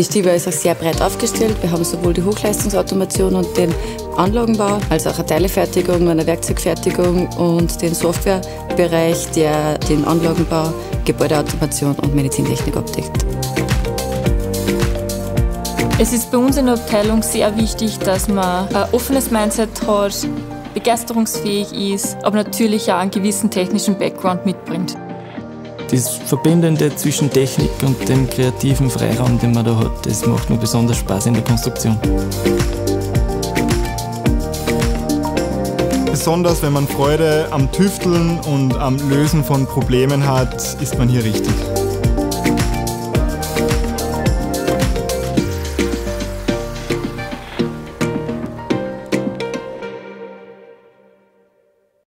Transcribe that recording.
Die Stiba ist auch sehr breit aufgestellt. Wir haben sowohl die Hochleistungsautomation und den Anlagenbau, als auch eine Teilefertigung, eine Werkzeugfertigung und den Softwarebereich, der den Anlagenbau, Gebäudeautomation und Medizintechnik abdeckt. Es ist bei uns in der Abteilung sehr wichtig, dass man ein offenes Mindset hat, begeisterungsfähig ist, aber natürlich auch einen gewissen technischen Background mitbringt. Das Verbindende zwischen Technik und dem kreativen Freiraum, den man da hat, das macht mir besonders Spaß in der Konstruktion. Besonders wenn man Freude am Tüfteln und am Lösen von Problemen hat, ist man hier richtig.